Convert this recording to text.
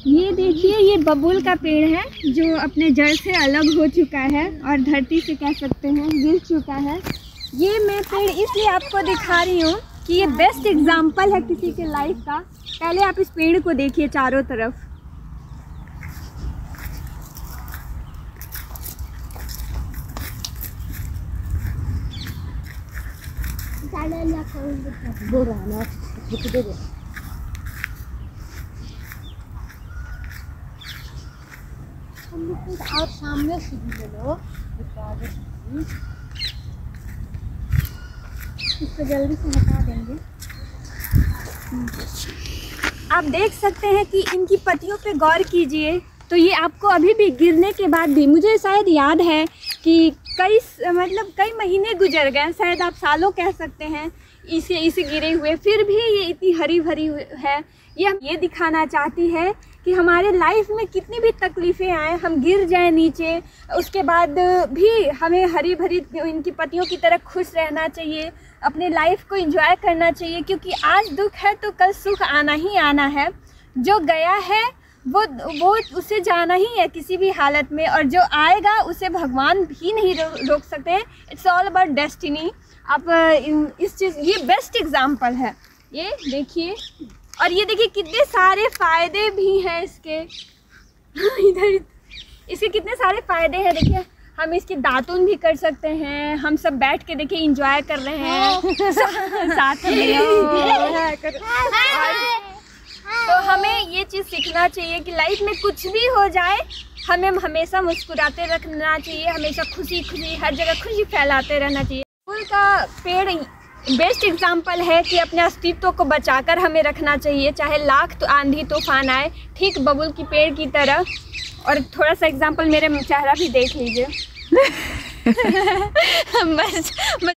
ये देखिए, ये बबूल का पेड़ है जो अपने जड़ से अलग हो चुका है और धरती से कह सकते हैं गिर चुका है। ये मैं पेड़ इसलिए आपको दिखा रही हूँ कि ये बेस्ट एग्जाम्पल है किसी के लाइफ का। पहले आप इस पेड़ को देखिए चारों तरफ। और सामने से इसको जल्दी से हटा देंगे। आप देख सकते हैं कि इनकी पत्तियों पे गौर कीजिए तो ये आपको अभी भी गिरने के बाद भी, मुझे शायद याद है कि कई महीने गुजर गए, शायद आप सालों कह सकते हैं इसे गिरे हुए, फिर भी ये इतनी हरी भरी है। ये दिखाना चाहती है कि हमारे लाइफ में कितनी भी तकलीफ़ें आए, हम गिर जाएं नीचे, उसके बाद भी हमें हरी भरी इनकी पत्तियों की तरह खुश रहना चाहिए, अपने लाइफ को एंजॉय करना चाहिए, क्योंकि आज दुख है तो कल सुख आना ही आना है। जो गया है वो उसे जाना ही है किसी भी हालत में, और जो आएगा उसे भगवान भी नहीं रोक सकते। It's all about destiny. आप ये बेस्ट एग्जाम्पल है, ये देखिए। और ये देखिए कितने सारे फ़ायदे भी हैं इसके इधर इसके कितने सारे फ़ायदे हैं। देखिए, हम इसके दातुन भी कर सकते हैं, हम सब बैठ के देखिए एंजॉय कर रहे हैं साथ में। तो हमें ये चीज़ सीखना चाहिए कि लाइफ में कुछ भी हो जाए हमें हमेशा मुस्कुराते रखना चाहिए, हमेशा खुशी हर जगह खुशी फैलाते रहना चाहिए। फूल का पेड़ बेस्ट एग्जाम्पल है कि अपने अस्तित्व को बचाकर हमें रखना चाहिए, चाहे लाख तो आंधी तूफान आए, ठीक बबूल की पेड़ की तरह। और थोड़ा सा एग्जाम्पल मेरे चेहरा भी देख लीजिए। बस